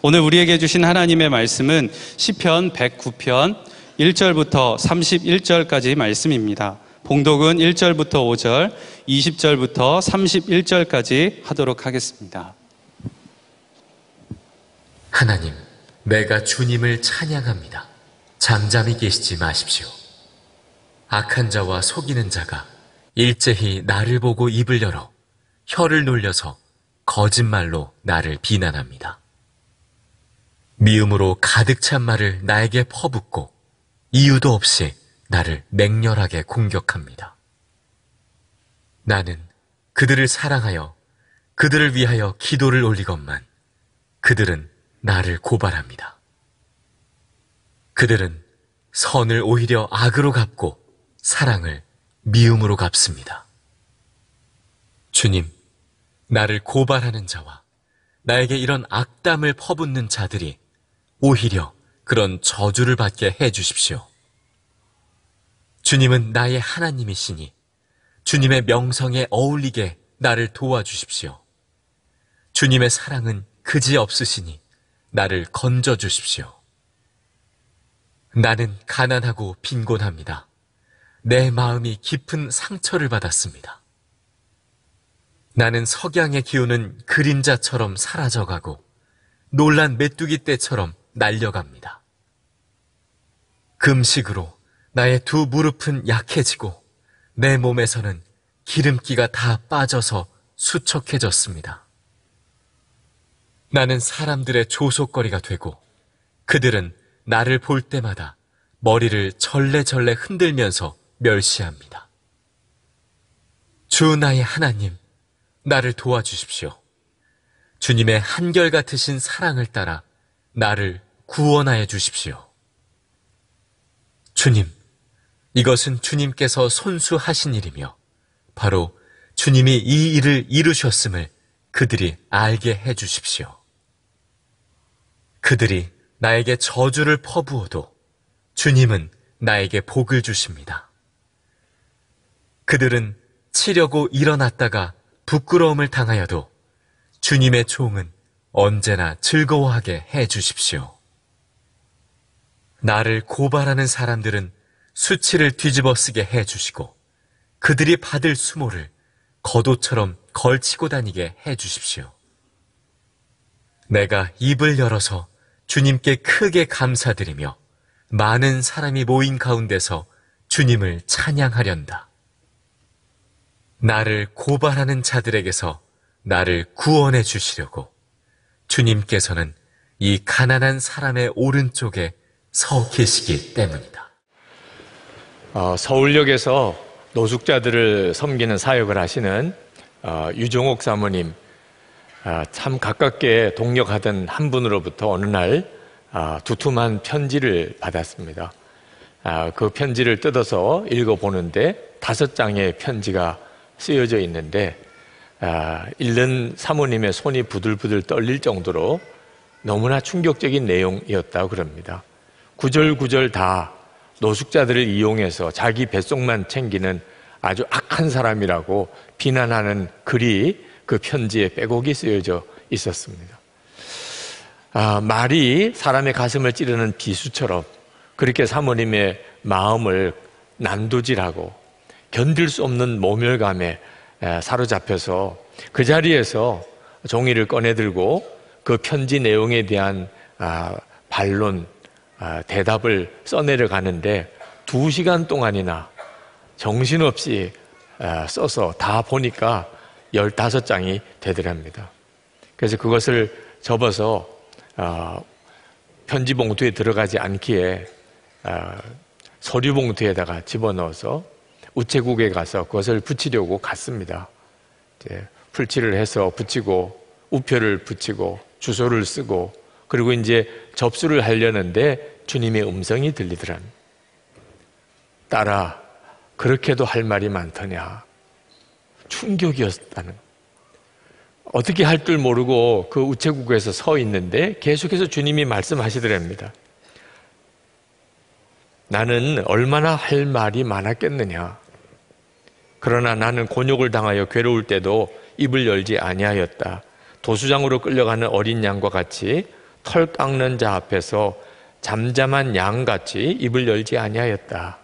오늘 우리에게 주신 하나님의 말씀은 시편 109편 1절부터 31절까지 말씀입니다. 봉독은 1절부터 5절, 20절부터 31절까지 하도록 하겠습니다. 하나님, 내가 주님을 찬양합니다. 잠잠히 계시지 마십시오. 악한 자와 속이는 자가 일제히 나를 보고 입을 열어 혀를 놀려서 거짓말로 나를 비난합니다. 미움으로 가득 찬 말을 나에게 퍼붓고 이유도 없이 나를 맹렬하게 공격합니다. 나는 그들을 사랑하여 그들을 위하여 기도를 올리건만 그들은 나를 고발합니다. 그들은 선을 오히려 악으로 갚고 사랑을 미움으로 갚습니다. 주님, 나를 고발하는 자와 나에게 이런 악담을 퍼붓는 자들이 오히려 그런 저주를 받게 해주십시오. 주님은 나의 하나님이시니 주님의 명성에 어울리게 나를 도와주십시오. 주님의 사랑은 그지없으시니 나를 건져주십시오. 나는 가난하고 빈곤합니다. 내 마음이 깊은 상처를 받았습니다. 나는 석양에 기우는 그림자처럼 사라져가고 놀란 메뚜기 떼처럼 날려갑니다. 금식으로 나의 두 무릎은 약해지고 내 몸에서는 기름기가 다 빠져서 수척해졌습니다. 나는 사람들의 조속거리가 되고 그들은 나를 볼 때마다 머리를 절레절레 흔들면서 멸시합니다. 주 나의 하나님, 나를 도와주십시오. 주님의 한결같으신 사랑을 따라 나를 구원하여 주십시오. 주님, 이것은 주님께서 손수하신 일이며 바로 주님이 이 일을 이루셨음을 그들이 알게 해 주십시오. 그들이 나에게 저주를 퍼부어도 주님은 나에게 복을 주십니다. 그들은 치려고 일어났다가 부끄러움을 당하여도 주님의 종은 언제나 즐거워하게 해 주십시오. 나를 고발하는 사람들은 수치를 뒤집어 쓰게 해 주시고 그들이 받을 수모를 겉옷처럼 걸치고 다니게 해 주십시오. 내가 입을 열어서 주님께 크게 감사드리며 많은 사람이 모인 가운데서 주님을 찬양하련다. 나를 고발하는 자들에게서 나를 구원해 주시려고 주님께서는 이 가난한 사람의 오른쪽에 서 계시기 때문이다. 서울역에서 노숙자들을 섬기는 사역을 하시는 유종옥 사모님, 참 가깝게 동역하던 한 분으로부터 어느 날 두툼한 편지를 받았습니다. 그 편지를 뜯어서 읽어보는데 5장의 편지가 쓰여져 있는데 읽는 사모님의 손이 부들부들 떨릴 정도로 너무나 충격적인 내용이었다고 그럽니다. 구절구절 다 노숙자들을 이용해서 자기 뱃속만 챙기는 아주 악한 사람이라고 비난하는 글이 그 편지에 빼곡히 쓰여져 있었습니다. 말이 사람의 가슴을 찌르는 비수처럼 그렇게 사모님의 마음을 난도질하고 견딜 수 없는 모멸감에 사로잡혀서 그 자리에서 종이를 꺼내들고 그 편지 내용에 대한 반론, 대답을 써내려 가는데 2시간 동안이나 정신없이 써서 다 보니까 15장이 되더랍니다. 그래서 그것을 접어서 편지 봉투에 들어가지 않기에 서류 봉투에다가 집어넣어서 우체국에 가서 그것을 붙이려고 갔습니다. 이제 풀칠을 해서 붙이고 우표를 붙이고 주소를 쓰고 그리고 이제 접수를 하려는데 주님의 음성이 들리더랍니다. 딸아, 그렇게도 할 말이 많더냐. 충격이었다는. 어떻게 할 줄 모르고 그 우체국에서 서 있는데 계속해서 주님이 말씀하시더랍니다. 나는 얼마나 할 말이 많았겠느냐. 그러나 나는 곤욕을 당하여 괴로울 때도 입을 열지 아니하였다. 도수장으로 끌려가는 어린 양과 같이 털 깎는 자 앞에서 잠잠한 양같이 입을 열지 아니하였다.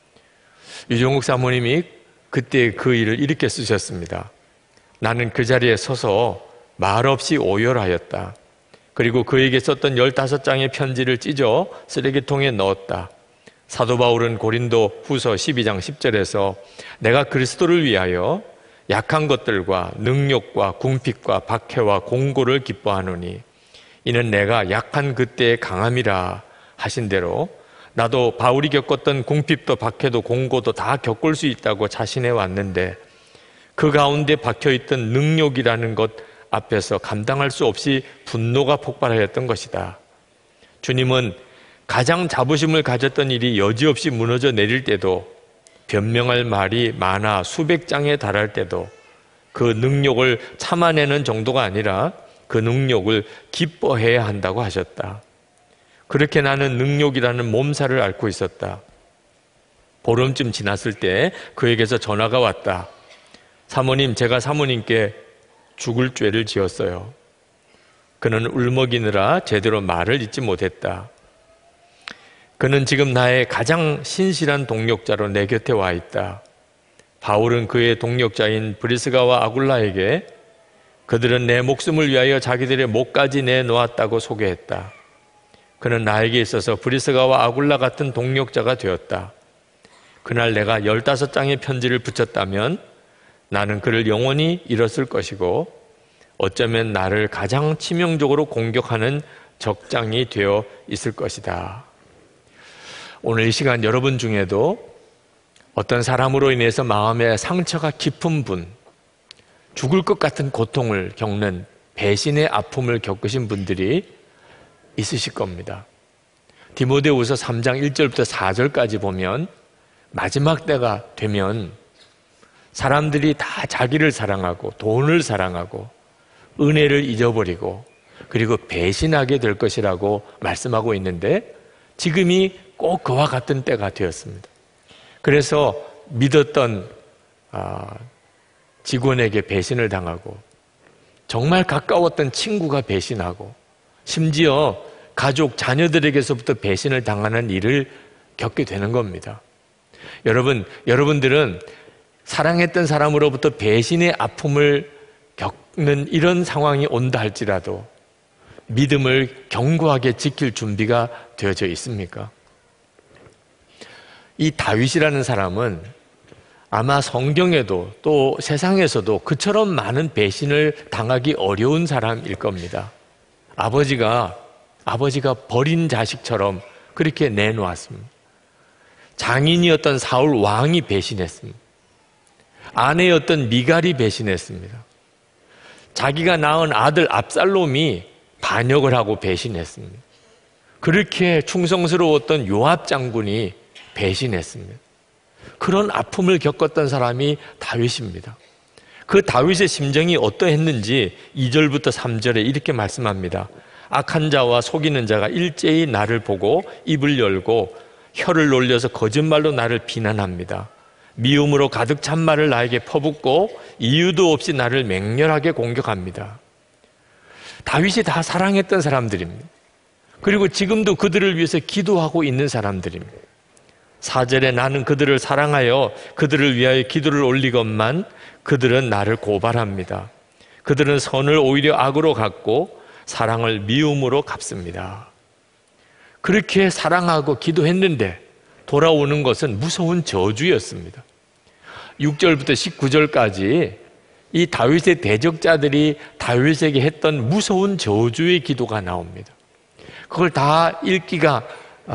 유종국 사모님이 그때 그 일을 이렇게 쓰셨습니다. 나는 그 자리에 서서 말없이 오열하였다. 그리고 그에게 썼던 15장의 편지를 찢어 쓰레기통에 넣었다. 사도 바울은 고린도 후서 12장 10절에서 내가 그리스도를 위하여 약한 것들과 능욕과 궁핍과 박해와 공고를 기뻐하노니 이는 내가 약한 그때의 강함이라 하신 대로 나도 바울이 겪었던 궁핍도 박해도 공고도 다 겪을 수 있다고 자신해 왔는데 그 가운데 박혀있던 능욕이라는 것 앞에서 감당할 수 없이 분노가 폭발하였던 것이다. 주님은 가장 자부심을 가졌던 일이 여지없이 무너져 내릴 때도 변명할 말이 많아 수백 장에 달할 때도 그 능욕을 참아내는 정도가 아니라 그 능욕을 기뻐해야 한다고 하셨다. 그렇게 나는 능욕이라는 몸살을 앓고 있었다. 보름쯤 지났을 때 그에게서 전화가 왔다. 사모님, 제가 사모님께 죽을 죄를 지었어요. 그는 울먹이느라 제대로 말을 잇지 못했다. 그는 지금 나의 가장 신실한 동력자로 내 곁에 와 있다. 바울은 그의 동력자인 브리스가와 아굴라에게 그들은 내 목숨을 위하여 자기들의 목까지 내놓았다고 소개했다. 그는 나에게 있어서 브리스가와 아굴라 같은 동력자가 되었다. 그날 내가 15장의 편지를 붙였다면 나는 그를 영원히 잃었을 것이고 어쩌면 나를 가장 치명적으로 공격하는 적장이 되어 있을 것이다. 오늘 이 시간 여러분 중에도 어떤 사람으로 인해서 마음의 상처가 깊은 분, 죽을 것 같은 고통을 겪는 배신의 아픔을 겪으신 분들이 있으실 겁니다. 디모데후서 3장 1절부터 4절까지 보면 마지막 때가 되면 사람들이 다 자기를 사랑하고 돈을 사랑하고 은혜를 잊어버리고 그리고 배신하게 될 것이라고 말씀하고 있는데 지금이 꼭 그와 같은 때가 되었습니다. 그래서 믿었던 직원에게 배신을 당하고 정말 가까웠던 친구가 배신하고 심지어 가족, 자녀들에게서부터 배신을 당하는 일을 겪게 되는 겁니다. 여러분들은 사랑했던 사람으로부터 배신의 아픔을 겪는 이런 상황이 온다 할지라도 믿음을 견고하게 지킬 준비가 되어져 있습니까? 이 다윗이라는 사람은 아마 성경에도 또 세상에서도 그처럼 많은 배신을 당하기 어려운 사람일 겁니다. 아버지가 버린 자식처럼 그렇게 내놓았습니다. 장인이었던 사울 왕이 배신했습니다. 아내였던 미갈이 배신했습니다. 자기가 낳은 아들 압살롬이 반역을 하고 배신했습니다. 그렇게 충성스러웠던 요압 장군이 배신했습니다. 그런 아픔을 겪었던 사람이 다윗입니다. 그 다윗의 심정이 어떠했는지 2절부터 3절에 이렇게 말씀합니다. 악한 자와 속이는 자가 일제히 나를 보고 입을 열고 혀를 놀려서 거짓말로 나를 비난합니다. 미움으로 가득 찬 말을 나에게 퍼붓고 이유도 없이 나를 맹렬하게 공격합니다. 다윗이 다 사랑했던 사람들입니다. 그리고 지금도 그들을 위해서 기도하고 있는 사람들입니다. 4절에 나는 그들을 사랑하여 그들을 위하여 기도를 올리건만 그들은 나를 고발합니다. 그들은 선을 오히려 악으로 갚고 사랑을 미움으로 갚습니다. 그렇게 사랑하고 기도했는데 돌아오는 것은 무서운 저주였습니다. 6절부터 19절까지 이 다윗의 대적자들이 다윗에게 했던 무서운 저주의 기도가 나옵니다. 그걸 다 읽기가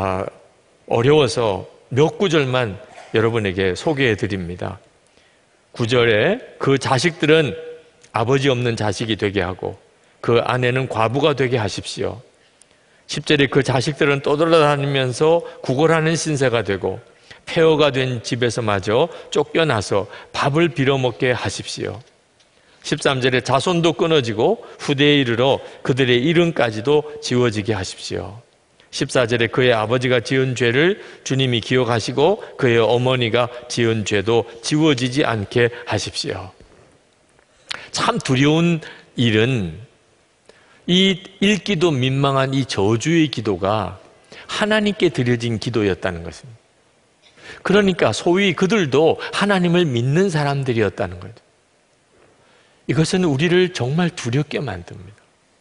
어려워서 몇 구절만 여러분에게 소개해 드립니다. 9절에 그 자식들은 아버지 없는 자식이 되게 하고 그 아내는 과부가 되게 하십시오. 10절에 그 자식들은 떠돌아다니면서 구걸하는 신세가 되고 폐허가 된 집에서마저 쫓겨나서 밥을 빌어먹게 하십시오. 13절에 자손도 끊어지고 후대에 이르러 그들의 이름까지도 지워지게 하십시오. 14절에 그의 아버지가 지은 죄를 주님이 기억하시고 그의 어머니가 지은 죄도 지워지지 않게 하십시오. 참 두려운 일은 이 읽기도 민망한 이 저주의 기도가 하나님께 드려진 기도였다는 것입니다. 그러니까 소위 그들도 하나님을 믿는 사람들이었다는 거죠. 이것은 우리를 정말 두렵게 만듭니다.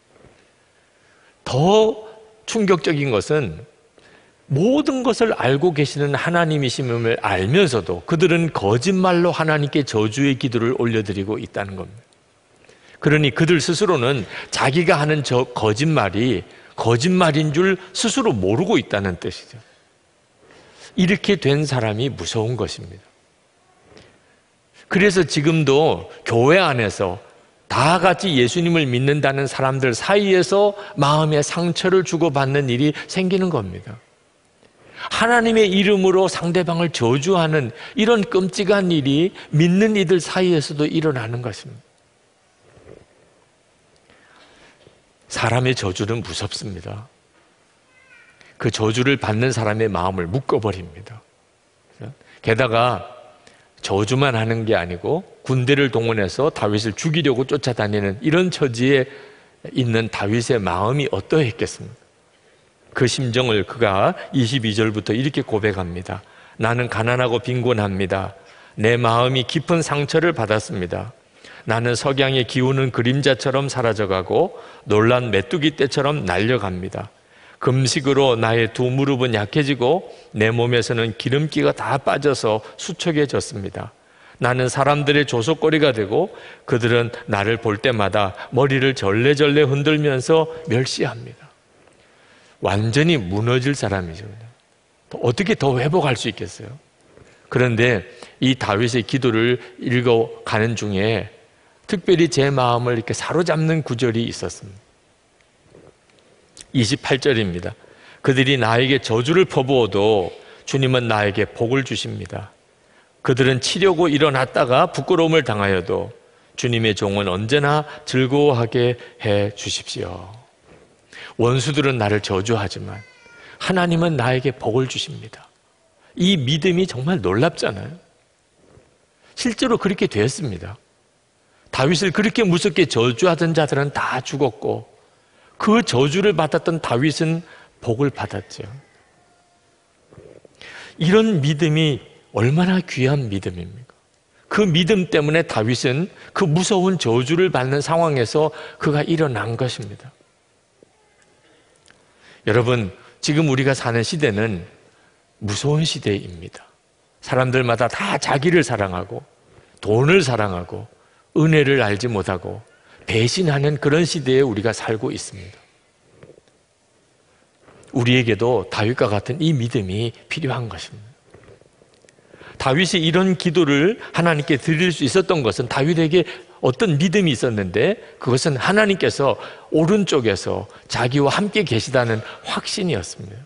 더 충격적인 것은 모든 것을 알고 계시는 하나님이심을 알면서도 그들은 거짓말로 하나님께 저주의 기도를 올려드리고 있다는 겁니다. 그러니 그들 스스로는 자기가 하는 저 거짓말이 거짓말인 줄 스스로 모르고 있다는 뜻이죠. 이렇게 된 사람이 무서운 것입니다. 그래서 지금도 교회 안에서 다 같이 예수님을 믿는다는 사람들 사이에서 마음의 상처를 주고받는 일이 생기는 겁니다. 하나님의 이름으로 상대방을 저주하는 이런 끔찍한 일이 믿는 이들 사이에서도 일어나는 것입니다. 사람의 저주는 무섭습니다. 그 저주를 받는 사람의 마음을 묶어버립니다. 게다가 저주만 하는 게 아니고 군대를 동원해서 다윗을 죽이려고 쫓아다니는 이런 처지에 있는 다윗의 마음이 어떠했겠습니까? 그 심정을 그가 22절부터 이렇게 고백합니다. 나는 가난하고 빈곤합니다. 내 마음이 깊은 상처를 받았습니다. 나는 석양에 기우는 그림자처럼 사라져가고 놀란 메뚜기 떼처럼 날려갑니다. 금식으로 나의 두 무릎은 약해지고 내 몸에서는 기름기가 다 빠져서 수척해졌습니다. 나는 사람들의 조속거리가 되고 그들은 나를 볼 때마다 머리를 절레절레 흔들면서 멸시합니다. 완전히 무너질 사람이죠. 어떻게 더 회복할 수 있겠어요? 그런데 이 다윗의 기도를 읽어가는 중에 특별히 제 마음을 이렇게 사로잡는 구절이 있었습니다. 28절입니다. 그들이 나에게 저주를 퍼부어도 주님은 나에게 복을 주십니다. 그들은 치려고 일어났다가 부끄러움을 당하여도 주님의 종은 언제나 즐거워하게 해 주십시오. 원수들은 나를 저주하지만 하나님은 나에게 복을 주십니다. 이 믿음이 정말 놀랍잖아요. 실제로 그렇게 되었습니다. 다윗을 그렇게 무섭게 저주하던 자들은 다 죽었고 그 저주를 받았던 다윗은 복을 받았죠. 이런 믿음이 얼마나 귀한 믿음입니까? 그 믿음 때문에 다윗은 그 무서운 저주를 받는 상황에서 그가 일어난 것입니다. 여러분, 지금 우리가 사는 시대는 무서운 시대입니다. 사람들마다 다 자기를 사랑하고 돈을 사랑하고 은혜를 알지 못하고 배신하는 그런 시대에 우리가 살고 있습니다. 우리에게도 다윗과 같은 이 믿음이 필요한 것입니다. 다윗이 이런 기도를 하나님께 드릴 수 있었던 것은 다윗에게 어떤 믿음이 있었는데 그것은 하나님께서 오른쪽에서 자기와 함께 계시다는 확신이었습니다.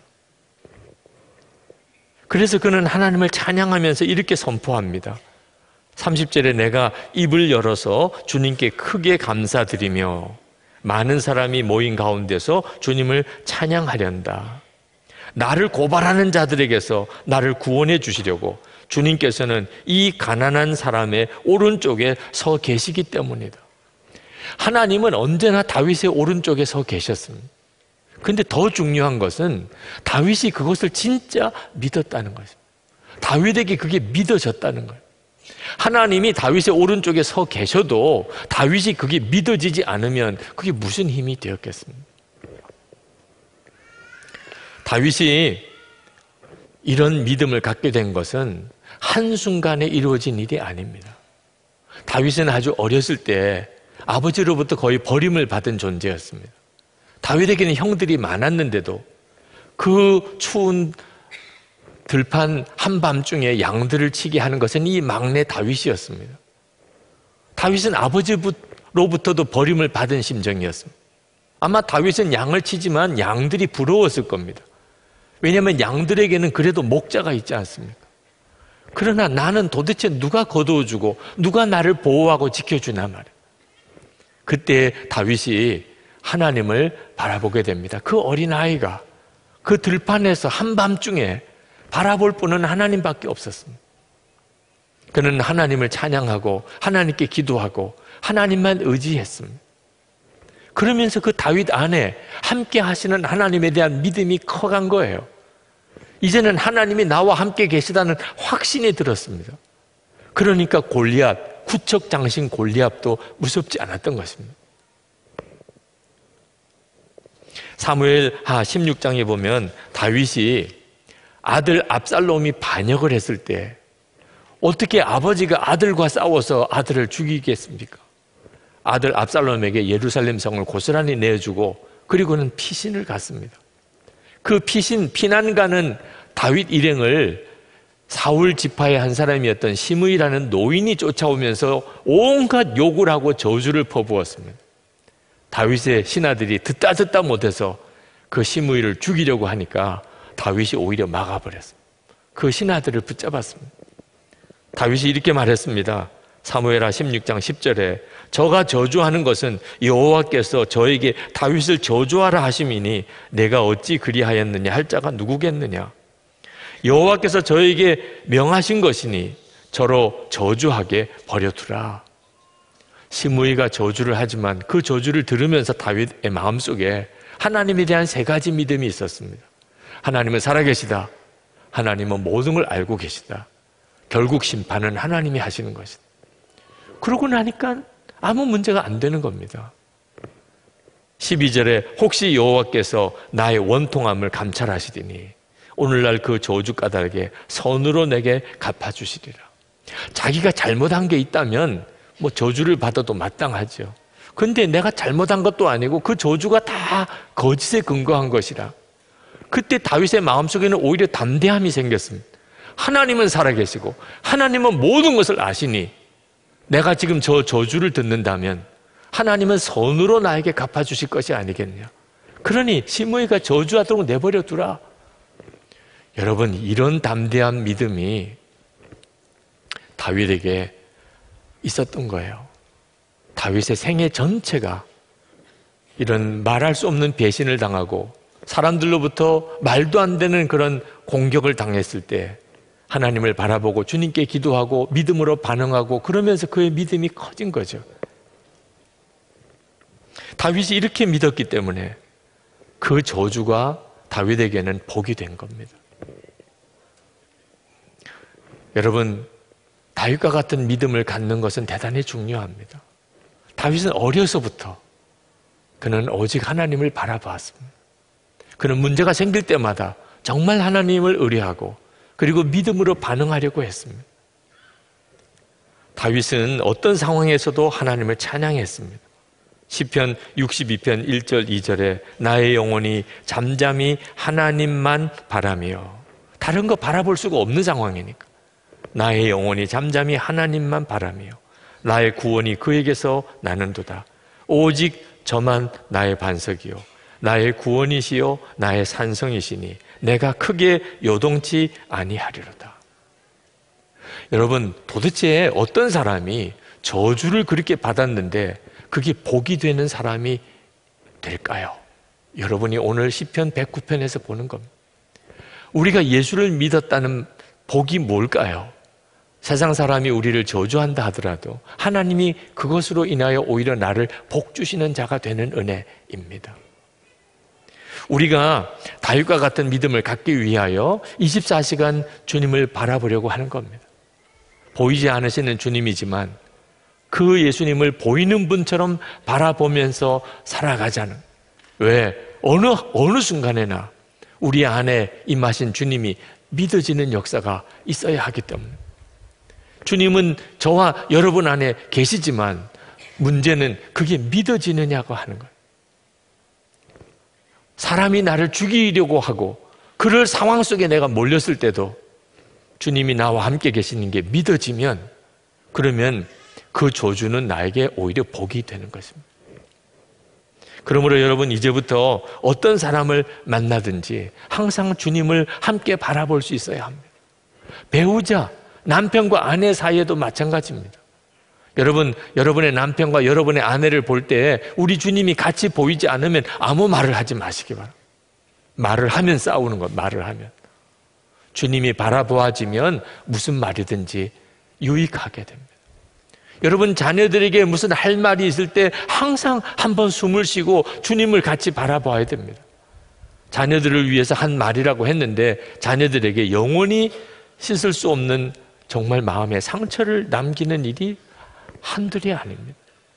그래서 그는 하나님을 찬양하면서 이렇게 선포합니다. 30절에 내가 입을 열어서 주님께 크게 감사드리며 많은 사람이 모인 가운데서 주님을 찬양하련다. 나를 고발하는 자들에게서 나를 구원해 주시려고 주님께서는 이 가난한 사람의 오른쪽에 서 계시기 때문이다. 하나님은 언제나 다윗의 오른쪽에 서 계셨습니다. 그런데 더 중요한 것은 다윗이 그것을 진짜 믿었다는 것입니다. 다윗에게 그게 믿어졌다는 거예요. 하나님이 다윗의 오른쪽에 서 계셔도 다윗이 그게 믿어지지 않으면 그게 무슨 힘이 되었겠습니까? 다윗이 이런 믿음을 갖게 된 것은 한순간에 이루어진 일이 아닙니다. 다윗은 아주 어렸을 때 아버지로부터 거의 버림을 받은 존재였습니다. 다윗에게는 형들이 많았는데도 그 추운 들판 한밤중에 양들을 치게 하는 것은 이 막내 다윗이었습니다. 다윗은 아버지로부터도 버림을 받은 심정이었습니다. 아마 다윗은 양을 치지만 양들이 부러웠을 겁니다. 왜냐하면 양들에게는 그래도 목자가 있지 않습니까? 그러나 나는 도대체 누가 거두어주고 누가 나를 보호하고 지켜주나 말이에요. 그때 다윗이 하나님을 바라보게 됩니다. 그 어린아이가 그 들판에서 한밤중에 바라볼 분은 하나님밖에 없었습니다. 그는 하나님을 찬양하고 하나님께 기도하고 하나님만 의지했습니다. 그러면서 그 다윗 안에 함께 하시는 하나님에 대한 믿음이 커간 거예요. 이제는 하나님이 나와 함께 계시다는 확신이 들었습니다. 그러니까 골리앗, 구척 장신 골리앗도 무섭지 않았던 것입니다. 사무엘하 16장에 보면 다윗이 아들 압살롬이 반역을 했을 때 어떻게 아버지가 아들과 싸워서 아들을 죽이겠습니까? 아들 압살롬에게 예루살렘 성을 고스란히 내주고 그리고는 피신을 갔습니다. 그 피난 가는 다윗 일행을 사울 지파의 한 사람이었던 시므이라는 노인이 쫓아오면서 온갖 욕을 하고 저주를 퍼부었습니다. 다윗의 신하들이 듣다 못해서 그 시므이를 죽이려고 하니까 다윗이 오히려 막아버렸습니다. 그 신하들을 붙잡았습니다. 다윗이 이렇게 말했습니다. 사무엘하 16장 10절에 저가 저주하는 것은 여호와께서 저에게 다윗을 저주하라 하심이니 내가 어찌 그리하였느냐 할 자가 누구겠느냐. 여호와께서 저에게 명하신 것이니 저로 저주하게 버려두라. 시므이가 저주를 하지만 그 저주를 들으면서 다윗의 마음속에 하나님에 대한 세 가지 믿음이 있었습니다. 하나님은 살아계시다. 하나님은 모든 걸 알고 계시다. 결국 심판은 하나님이 하시는 것이다. 그러고 나니까 아무 문제가 안 되는 겁니다. 12절에 혹시 여호와께서 나의 원통함을 감찰하시리니 오늘날 그 저주 까닭에 선으로 내게 갚아주시리라. 자기가 잘못한 게 있다면 뭐 저주를 받아도 마땅하죠. 근데 내가 잘못한 것도 아니고 그 저주가 다 거짓에 근거한 것이라. 그때 다윗의 마음속에는 오히려 담대함이 생겼습니다. 하나님은 살아계시고 하나님은 모든 것을 아시니 내가 지금 저 저주를 듣는다면 하나님은 선으로 나에게 갚아주실 것이 아니겠냐. 그러니 시므이가 저주하도록 내버려 두라. 여러분, 이런 담대한 믿음이 다윗에게 있었던 거예요. 다윗의 생애 전체가 이런 말할 수 없는 배신을 당하고 사람들로부터 말도 안 되는 그런 공격을 당했을 때 하나님을 바라보고 주님께 기도하고 믿음으로 반응하고 그러면서 그의 믿음이 커진 거죠. 다윗이 이렇게 믿었기 때문에 그 저주가 다윗에게는 복이 된 겁니다. 여러분, 다윗과 같은 믿음을 갖는 것은 대단히 중요합니다. 다윗은 어려서부터 그는 오직 하나님을 바라보았습니다. 그는 문제가 생길 때마다 정말 하나님을 의뢰하고 그리고 믿음으로 반응하려고 했습니다. 다윗은 어떤 상황에서도 하나님을 찬양했습니다. 시편 62편 1절 2절에 나의 영혼이 잠잠히 하나님만 바라며, 다른 거 바라볼 수가 없는 상황이니까 나의 영혼이 잠잠히 하나님만 바라며 나의 구원이 그에게서 나는도다. 오직 저만 나의 반석이요 나의 구원이시요 나의 산성이시니 내가 크게 요동치 아니하리로다. 여러분, 도대체 어떤 사람이 저주를 그렇게 받았는데 그게 복이 되는 사람이 될까요? 여러분이 오늘 시편 109편에서 보는 겁니다. 우리가 예수를 믿었다는 복이 뭘까요? 세상 사람이 우리를 저주한다 하더라도 하나님이 그것으로 인하여 오히려 나를 복 주시는 자가 되는 은혜입니다. 우리가 다윗과 같은 믿음을 갖기 위하여 24시간 주님을 바라보려고 하는 겁니다. 보이지 않으시는 주님이지만 그 예수님을 보이는 분처럼 바라보면서 살아가자는, 왜? 어느 순간에나 우리 안에 임하신 주님이 믿어지는 역사가 있어야 하기 때문에. 주님은 저와 여러분 안에 계시지만 문제는 그게 믿어지느냐고 하는 거예요. 사람이 나를 죽이려고 하고 그럴 상황 속에 내가 몰렸을 때도 주님이 나와 함께 계시는 게 믿어지면, 그러면 그 저주는 나에게 오히려 복이 되는 것입니다. 그러므로 여러분, 이제부터 어떤 사람을 만나든지 항상 주님을 함께 바라볼 수 있어야 합니다. 배우자, 남편과 아내 사이에도 마찬가지입니다. 여러분, 여러분의 남편과 여러분의 아내를 볼 때 우리 주님이 같이 보이지 않으면 아무 말을 하지 마시기 바랍니다. 말을 하면 싸우는 것, 말을 하면. 주님이 바라보아지면 무슨 말이든지 유익하게 됩니다. 여러분 자녀들에게 무슨 할 말이 있을 때 항상 한번 숨을 쉬고 주님을 같이 바라봐야 됩니다. 자녀들을 위해서 한 말이라고 했는데 자녀들에게 영원히 씻을 수 없는 정말 마음의 상처를 남기는 일이 한둘이 아닙니다.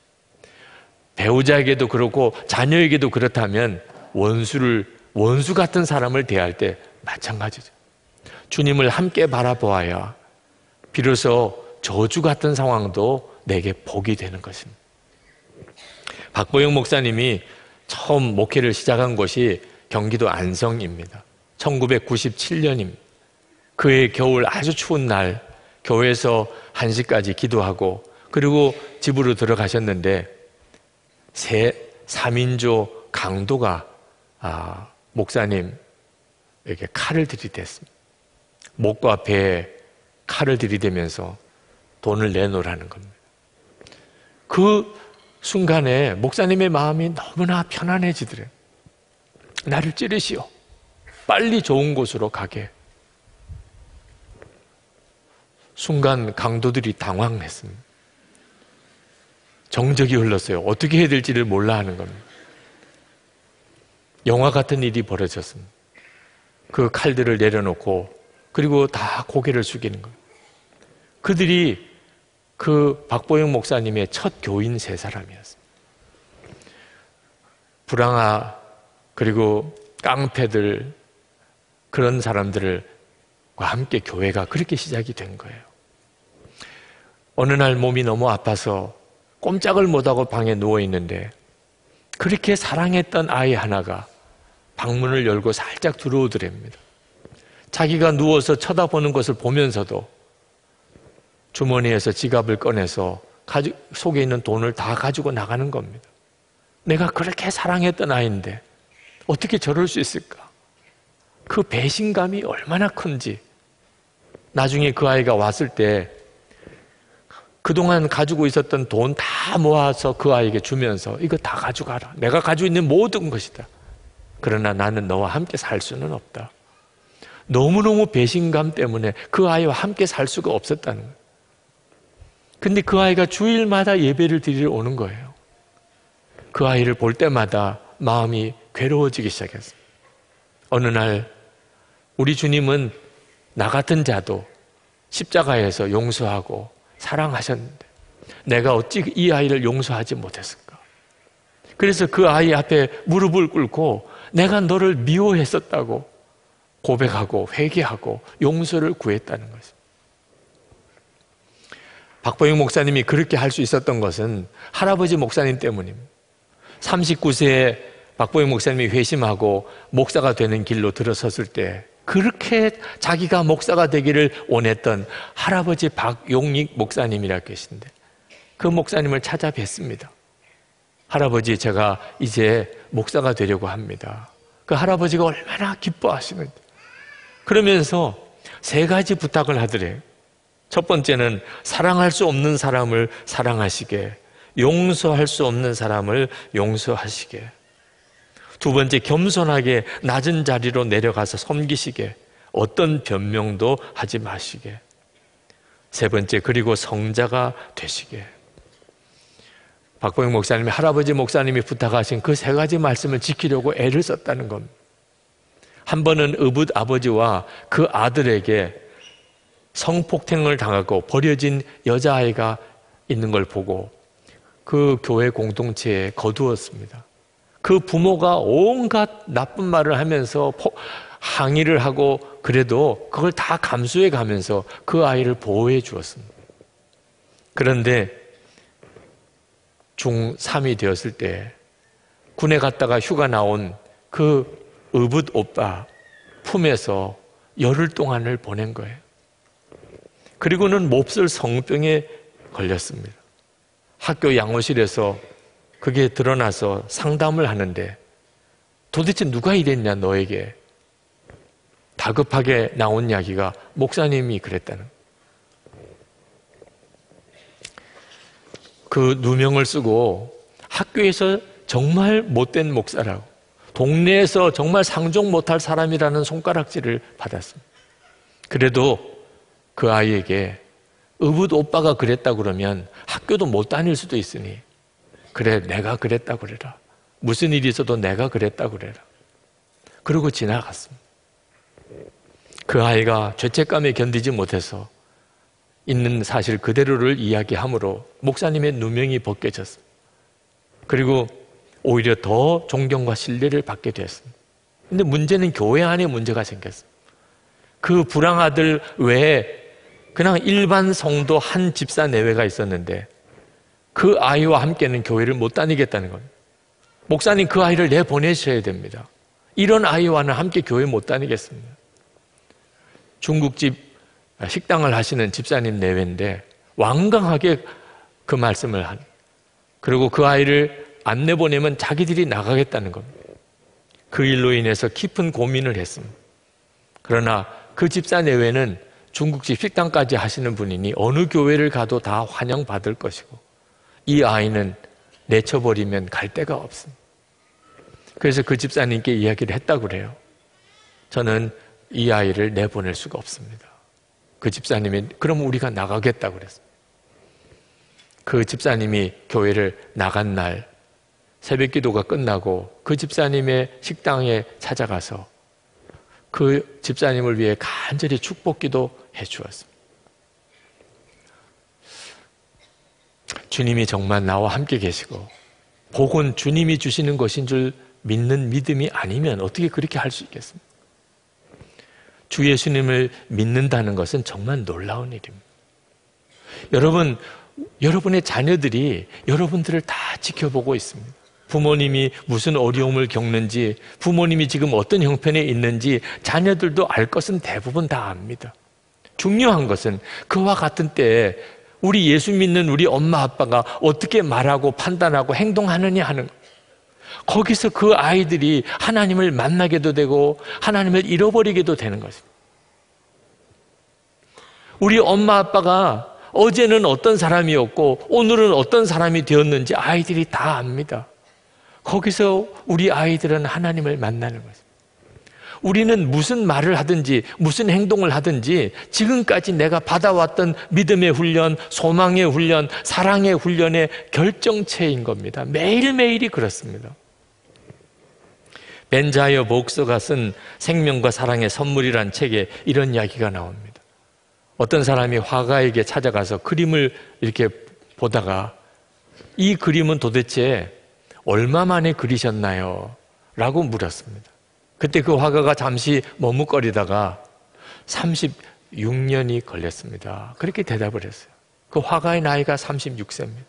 배우자에게도 그렇고 자녀에게도 그렇다면 원수 같은 사람을 대할 때 마찬가지죠. 주님을 함께 바라보아야 비로소 저주 같은 상황도 내게 복이 되는 것입니다. 박보영 목사님이 처음 목회를 시작한 곳이 경기도 안성입니다. 1997년입니다. 그해 겨울 아주 추운 날 교회에서 1시까지 기도하고 그리고 집으로 들어가셨는데 3인조 강도가 목사님에게 칼을 들이댔습니다. 목과 배에 칼을 들이대면서 돈을 내놓으라는 겁니다. 그 순간에 목사님의 마음이 너무나 편안해지더래요. 나를 찌르시오. 빨리 좋은 곳으로 가게. 순간 강도들이 당황했습니다. 정적이 흘렀어요. 어떻게 해야 될지를 몰라 하는 겁니다. 영화 같은 일이 벌어졌습니다. 그 칼들을 내려놓고 그리고 다 고개를 숙이는 거예요. 그들이 그 박보영 목사님의 첫 교인 3사람이었습니다. 불황아 그리고 깡패들 그런 사람들과 함께 교회가 그렇게 시작이 된 거예요. 어느 날 몸이 너무 아파서 꼼짝을 못하고 방에 누워있는데 그렇게 사랑했던 아이 하나가 방문을 열고 살짝 들어오더랍니다. 자기가 누워서 쳐다보는 것을 보면서도 주머니에서 지갑을 꺼내서 속에 있는 돈을 다 가지고 나가는 겁니다. 내가 그렇게 사랑했던 아이인데 어떻게 저럴 수 있을까? 그 배신감이 얼마나 큰지. 나중에 그 아이가 왔을 때 그동안 가지고 있었던 돈 다 모아서 그 아이에게 주면서 이거 다 가져가라. 내가 가지고 있는 모든 것이다. 그러나 나는 너와 함께 살 수는 없다. 너무너무 배신감 때문에 그 아이와 함께 살 수가 없었다는 거예요. 근데 그 아이가 주일마다 예배를 드리러 오는 거예요. 그 아이를 볼 때마다 마음이 괴로워지기 시작했어요. 어느 날 우리 주님은 나 같은 자도 십자가에서 용서하고 사랑하셨는데 내가 어찌 이 아이를 용서하지 못했을까? 그래서 그 아이 앞에 무릎을 꿇고 내가 너를 미워했었다고 고백하고 회개하고 용서를 구했다는 것입니다. 박보영 목사님이 그렇게 할 수 있었던 것은 할아버지 목사님 때문입니다. 39세에 박보영 목사님이 회심하고 목사가 되는 길로 들어섰을 때 그렇게 자기가 목사가 되기를 원했던 할아버지 박용익 목사님이라 계신데 그 목사님을 찾아뵀습니다. 할아버지, 제가 이제 목사가 되려고 합니다. 그 할아버지가 얼마나 기뻐하시는지. 그러면서 3가지 부탁을 하더래요. 첫 번째는 사랑할 수 없는 사람을 사랑하시게, 용서할 수 없는 사람을 용서하시게. 두 번째, 겸손하게 낮은 자리로 내려가서 섬기시게, 어떤 변명도 하지 마시게. 세 번째, 그리고 성자가 되시게. 박보영 목사님이 할아버지 목사님이 부탁하신 그 3가지 말씀을 지키려고 애를 썼다는 겁니다. 한 번은 의붓 아버지와 그 아들에게 성폭행을 당하고 버려진 여자아이가 있는 걸 보고 그 교회 공동체에 거두었습니다. 그 부모가 온갖 나쁜 말을 하면서 항의를 하고 그래도 그걸 다 감수해 가면서 그 아이를 보호해 주었습니다. 그런데 중3이 되었을 때 군에 갔다가 휴가 나온 그 의붓 오빠 품에서 열흘 동안을 보낸 거예요. 그리고는 몹쓸 성병에 걸렸습니다. 학교 양호실에서 그게 드러나서 상담을 하는데 도대체 누가 이랬냐 너에게. 다급하게 나온 이야기가 목사님이 그랬다는 거예요. 그 누명을 쓰고 학교에서 정말 못된 목사라고, 동네에서 정말 상종 못할 사람이라는 손가락질을 받았습니다. 그래도 그 아이에게 의붓 오빠가 그랬다 그러면 학교도 못 다닐 수도 있으니 그래, 내가 그랬다 그래라. 무슨 일이 있어도 내가 그랬다 그래라. 그러고 지나갔습니다. 그 아이가 죄책감에 견디지 못해서 있는 사실 그대로를 이야기함으로 목사님의 누명이 벗겨졌습니다. 그리고 오히려 더 존경과 신뢰를 받게 되었습니다. 근데 문제는 교회 안에 문제가 생겼습니다. 그 불황아들 외에 그냥 일반 성도 한 집사 내외가 있었는데 그 아이와 함께는 교회를 못 다니겠다는 겁니다. 목사님, 그 아이를 내보내셔야 됩니다. 이런 아이와는 함께 교회 못 다니겠습니다. 중국집 식당을 하시는 집사님 내외인데 완강하게 그 말씀을 한, 그리고 그 아이를 안 내보내면 자기들이 나가겠다는 겁니다. 그 일로 인해서 깊은 고민을 했습니다. 그러나 그 집사 내외는 중국집 식당까지 하시는 분이니 어느 교회를 가도 다 환영받을 것이고 이 아이는 내쳐버리면 갈 데가 없습니다. 그래서 그 집사님께 이야기를 했다고 그래요. 저는 이 아이를 내보낼 수가 없습니다. 그 집사님이 그럼 우리가 나가겠다고 그랬어요. 그 집사님이 교회를 나간 날 새벽 기도가 끝나고 그 집사님의 식당에 찾아가서 그 집사님을 위해 간절히 축복 기도해 주었습니다. 주님이 정말 나와 함께 계시고 복은 주님이 주시는 것인 줄 믿는 믿음이 아니면 어떻게 그렇게 할 수 있겠습니까? 주 예수님을 믿는다는 것은 정말 놀라운 일입니다. 여러분, 여러분의 자녀들이 여러분들을 다 지켜보고 있습니다. 부모님이 무슨 어려움을 겪는지, 부모님이 지금 어떤 형편에 있는지 자녀들도 알 것은 대부분 다 압니다. 중요한 것은 그와 같은 때에 우리 예수 믿는 우리 엄마 아빠가 어떻게 말하고 판단하고 행동하느냐 하는 것. 거기서 그 아이들이 하나님을 만나게도 되고 하나님을 잃어버리게도 되는 것입니다. 우리 엄마 아빠가 어제는 어떤 사람이었고 오늘은 어떤 사람이 되었는지 아이들이 다 압니다. 거기서 우리 아이들은 하나님을 만나는 것입니다. 우리는 무슨 말을 하든지 무슨 행동을 하든지 지금까지 내가 받아왔던 믿음의 훈련, 소망의 훈련, 사랑의 훈련의 결정체인 겁니다. 매일매일이 그렇습니다. 벤자이어 목서가 쓴 생명과 사랑의 선물이란 책에 이런 이야기가 나옵니다. 어떤 사람이 화가에게 찾아가서 그림을 이렇게 보다가 이 그림은 도대체 얼마 만에 그리셨나요? 라고 물었습니다. 그때 그 화가가 잠시 머뭇거리다가 36년이 걸렸습니다. 그렇게 대답을 했어요. 그 화가의 나이가 36세입니다.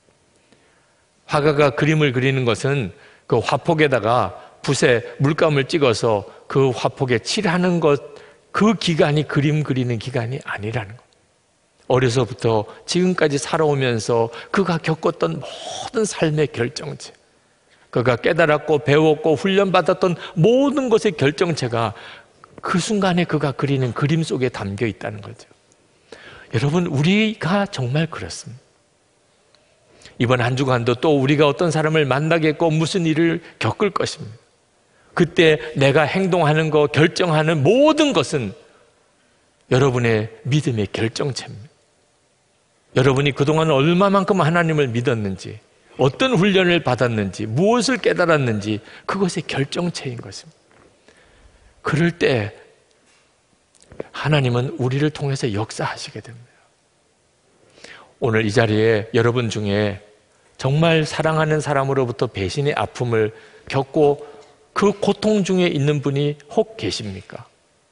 화가가 그림을 그리는 것은 그 화폭에다가 붓에 물감을 찍어서 그 화폭에 칠하는 것, 그 기간이 그림 그리는 기간이 아니라는 것. 어려서부터 지금까지 살아오면서 그가 겪었던 모든 삶의 결정체, 그가 깨달았고 배웠고 훈련받았던 모든 것의 결정체가 그 순간에 그가 그리는 그림 속에 담겨 있다는 거죠. 여러분, 우리가 정말 그렇습니다. 이번 한 주간도 또 우리가 어떤 사람을 만나겠고 무슨 일을 겪을 것입니다. 그때 내가 행동하는 것, 결정하는 모든 것은 여러분의 믿음의 결정체입니다. 여러분이 그동안 얼마만큼 하나님을 믿었는지, 어떤 훈련을 받았는지, 무엇을 깨달았는지 그것의 결정체인 것입니다. 그럴 때 하나님은 우리를 통해서 역사하시게 됩니다. 오늘 이 자리에 여러분 중에 정말 사랑하는 사람으로부터 배신의 아픔을 겪고 그 고통 중에 있는 분이 혹 계십니까?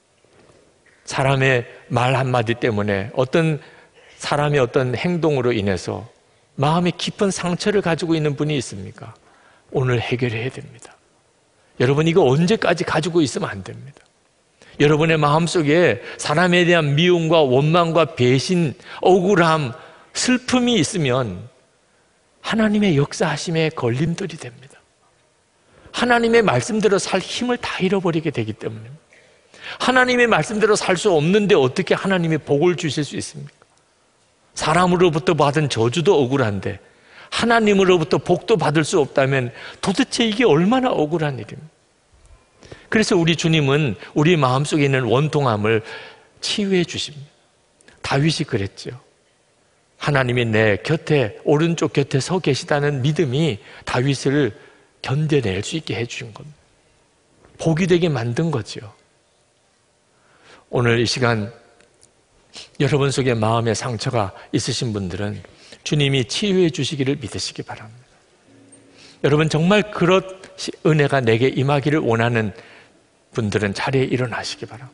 사람의 말 한마디 때문에 어떤 사람의 어떤 행동으로 인해서 마음에 깊은 상처를 가지고 있는 분이 있습니까? 오늘 해결해야 됩니다. 여러분, 이거 언제까지 가지고 있으면 안 됩니다. 여러분의 마음속에 사람에 대한 미움과 원망과 배신, 억울함, 슬픔이 있으면 하나님의 역사하심에 걸림돌이 됩니다. 하나님의 말씀대로 살 힘을 다 잃어버리게 되기 때문에 하나님의 말씀대로 살 수 없는데 어떻게 하나님이 복을 주실 수 있습니까? 사람으로부터 받은 저주도 억울한데 하나님으로부터 복도 받을 수 없다면 도대체 이게 얼마나 억울한 일입니까? 그래서 우리 주님은 우리 마음속에 있는 원통함을 치유해 주십니다. 다윗이 그랬죠. 하나님이 내 곁에, 오른쪽 곁에 서 계시다는 믿음이 다윗을 견뎌낼 수 있게 해주신 겁니다. 복이 되게 만든 거죠. 오늘 이 시간 여러분 속에 마음의 상처가 있으신 분들은 주님이 치유해 주시기를 믿으시기 바랍니다. 여러분 정말 그런 은혜가 내게 임하기를 원하는 분들은 자리에 일어나시기 바랍니다.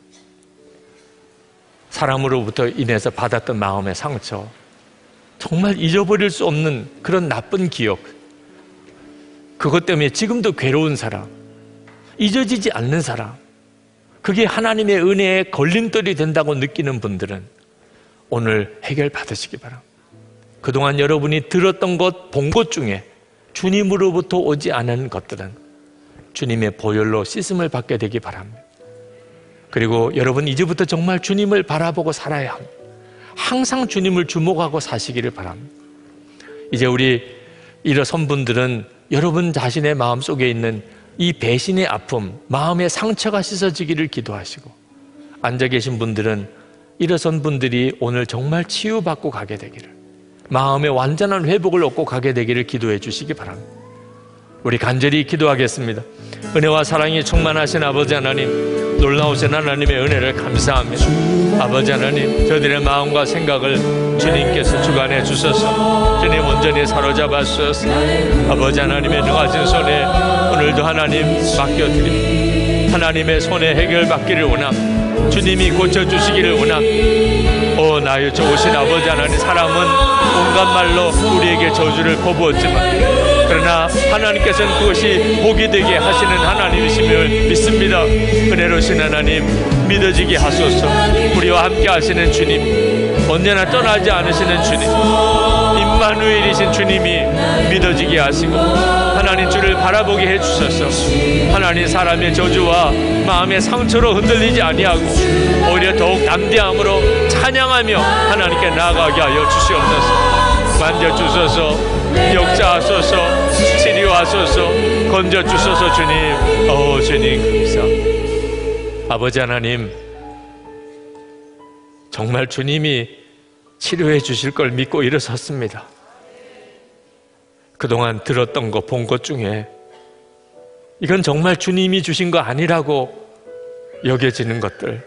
사람으로부터 인해서 받았던 마음의 상처, 정말 잊어버릴 수 없는 그런 나쁜 기억, 그것 때문에 지금도 괴로운 사람, 잊어지지 않는 사람, 그게 하나님의 은혜에 걸림돌이 된다고 느끼는 분들은 오늘 해결받으시기 바랍니다. 그동안 여러분이 들었던 것, 본 것 중에 주님으로부터 오지 않은 것들은 주님의 보혈로 씻음을 받게 되기 바랍니다. 그리고 여러분 이제부터 정말 주님을 바라보고 살아야 합니다. 항상 주님을 주목하고 사시기를 바랍니다. 이제 우리 일어선 분들은 여러분 자신의 마음속에 있는 이 배신의 아픔, 마음의 상처가 씻어지기를 기도하시고, 앉아 계신 분들은 일어선 분들이 오늘 정말 치유받고 가게 되기를, 마음의 완전한 회복을 얻고 가게 되기를 기도해 주시기 바랍니다. 우리 간절히 기도하겠습니다. 은혜와 사랑이 충만하신 아버지 하나님, 놀라우신 하나님의 은혜를 감사합니다. 아버지 하나님, 저들의 마음과 생각을 주님께서 주관해 주셔서 주님 온전히 사로잡아 주셔서 아버지 하나님의 능하신 손에 오늘도 하나님 맡겨드립니다. 하나님의 손에 해결받기를 원합니다. 주님이 고쳐주시기를 원합니다. 오 나의 좋으신 아버지 하나님, 사람은 온갖 말로 우리에게 저주를 퍼부었지만 그러나 하나님께서는 그것이 복이 되게 하시는 하나님이심을 믿습니다. 은혜로우신 하나님, 믿어지게 하소서. 우리와 함께 하시는 주님, 언제나 떠나지 않으시는 주님, 임마누엘이신 주님이 믿어지게 하시고 하나님 주를 바라보게 해주셔서 하나님 사람의 저주와 마음의 상처로 흔들리지 아니하고 오히려 더욱 담대함으로 찬양하며 하나님께 나아가게 하여 주시옵소서. 만져주소서, 역사하소서, 치료하소서, 건져주소서. 주님, 주님 감사합니다. 아버지 하나님, 정말 주님이 치료해 주실 걸 믿고 일어섰습니다. 그동안 들었던 것, 본 것 중에 이건 정말 주님이 주신 거 아니라고 여겨지는 것들,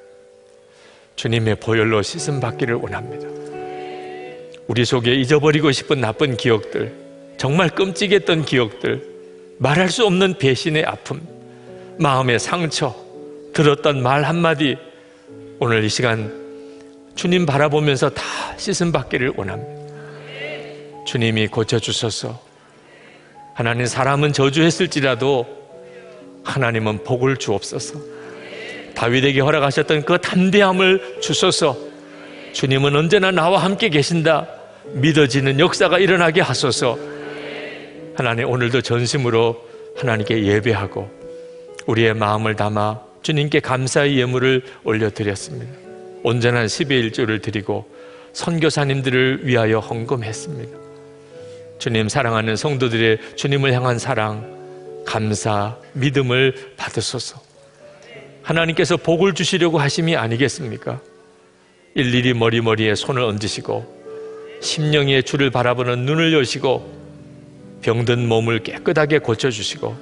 주님의 보혈로 씻음 받기를 원합니다. 우리 속에 잊어버리고 싶은 나쁜 기억들, 정말 끔찍했던 기억들, 말할 수 없는 배신의 아픔, 마음의 상처, 들었던 말 한마디, 오늘 이 시간 주님 바라보면서 다 씻음 받기를 원합니다. 주님이 고쳐주셔서 하나님, 사람은 저주했을지라도 하나님은 복을 주옵소서. 다윗에게 허락하셨던 그 담대함을 주소서. 주님은 언제나 나와 함께 계신다 믿어지는 역사가 일어나게 하소서. 하나님, 오늘도 전심으로 하나님께 예배하고 우리의 마음을 담아 주님께 감사의 예물을 올려드렸습니다. 온전한 10의 1조를 드리고 선교사님들을 위하여 헌금했습니다. 주님, 사랑하는 성도들의 주님을 향한 사랑, 감사, 믿음을 받으소서. 하나님께서 복을 주시려고 하심이 아니겠습니까? 일일이 머리머리에 손을 얹으시고 심령의 주를 바라보는 눈을 여시고 병든 몸을 깨끗하게 고쳐주시고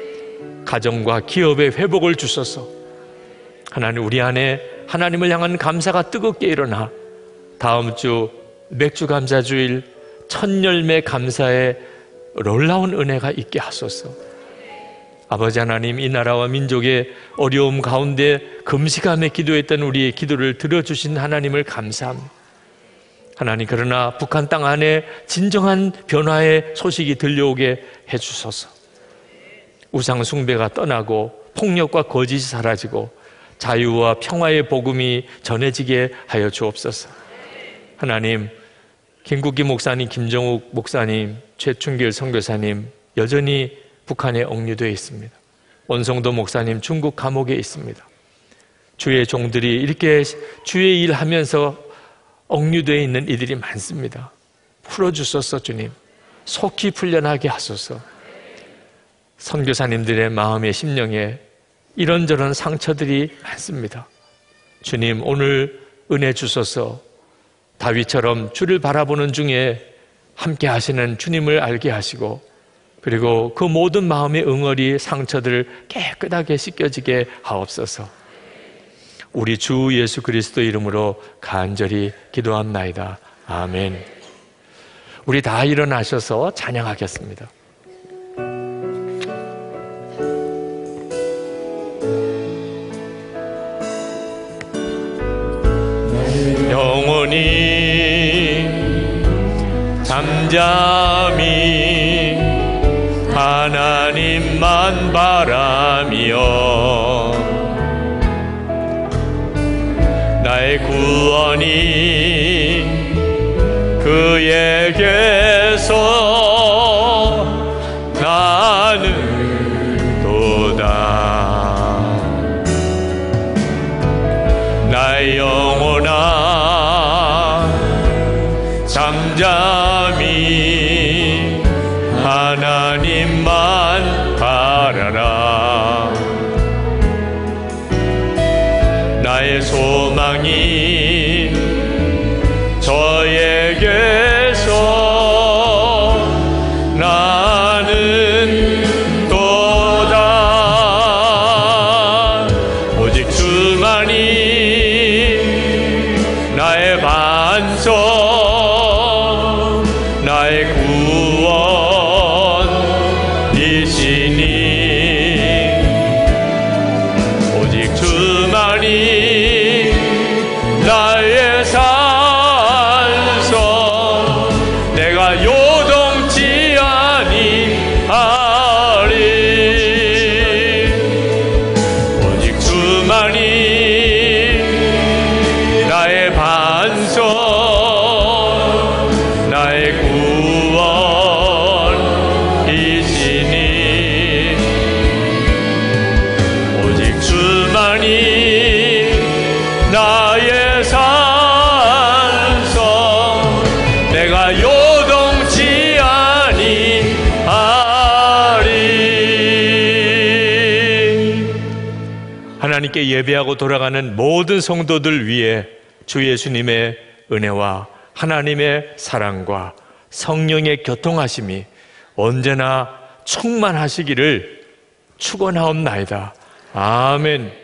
가정과 기업의 회복을 주셔서 하나님, 우리 안에 하나님을 향한 감사가 뜨겁게 일어나 다음 주 맥주 감사주일 첫 열매 감사의 놀라운 은혜가 있게 하소서. 아버지 하나님, 이 나라와 민족의 어려움 가운데 금식하며 기도했던 우리의 기도를 들어주신 하나님을 감사합니다. 하나님, 그러나 북한 땅 안에 진정한 변화의 소식이 들려오게 해주소서. 우상 숭배가 떠나고 폭력과 거짓이 사라지고 자유와 평화의 복음이 전해지게 하여 주옵소서. 하나님, 김국기 목사님, 김정욱 목사님, 최춘길 선교사님 여전히 북한에 억류되어 있습니다. 원성도 목사님 중국 감옥에 있습니다. 주의 종들이 이렇게 주의 일하면서 억류되어 있는 이들이 많습니다. 풀어주소서. 주님, 속히 풀려나게 하소서. 선교사님들의 마음의 심령에 이런저런 상처들이 많습니다. 주님, 오늘 은혜 주소서. 다윗처럼 주를 바라보는 중에 함께 하시는 주님을 알게 하시고, 그리고 그 모든 마음의 응어리 상처들 깨끗하게 씻겨지게 하옵소서. 우리 주 예수 그리스도 이름으로 간절히 기도합나이다. 아멘. 우리 다 일어나셔서 찬양하겠습니다. 영원히 잠잠히 하나님만 바라며 나의 구원이 그에게서 나는도다. 나의 영혼아 잠잠히 하나님만 바라라. 나의 소망이 저에게서 나는 도다. 오직 주만이 나의 반석, 나의 구원이시니 오직 주만이 나의 산성, 내가 요동치 아니하리. 오직 주만이 나의 반석, 나의 구원이시니 오직 주만이 나의 산성, 내가 요동치 아니하리. 하나님께 예배하고 돌아가는 모든 성도들 위해 주 예수님의 은혜와 하나님의 사랑과 성령의 교통하심이 언제나 충만하시기를 축원하옵나이다. 아멘.